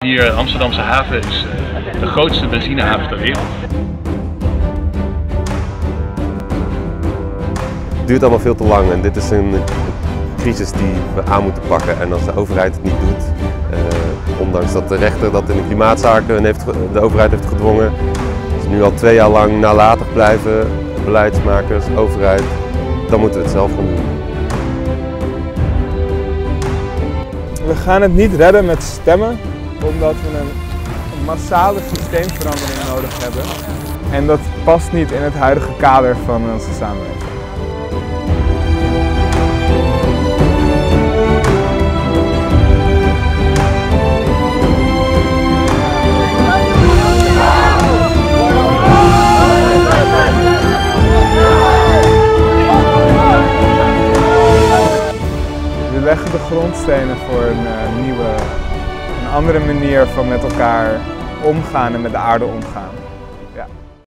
Hier, Amsterdamse haven is de grootste benzinehaven ter wereld. Het duurt allemaal veel te lang en dit is een crisis die we aan moeten pakken. En als de overheid het niet doet, ondanks dat de rechter dat in de klimaatzaken de overheid heeft gedwongen, ze nu al 2 jaar lang nalatig blijven, beleidsmakers, overheid, dan moeten we het zelf gaan doen. We gaan het niet redden met stemmen, omdat we een massale systeemverandering nodig hebben. En dat past niet in het huidige kader van onze samenleving. We leggen de grondstenen voor een andere manier van met elkaar omgaan en met de aarde omgaan. Ja.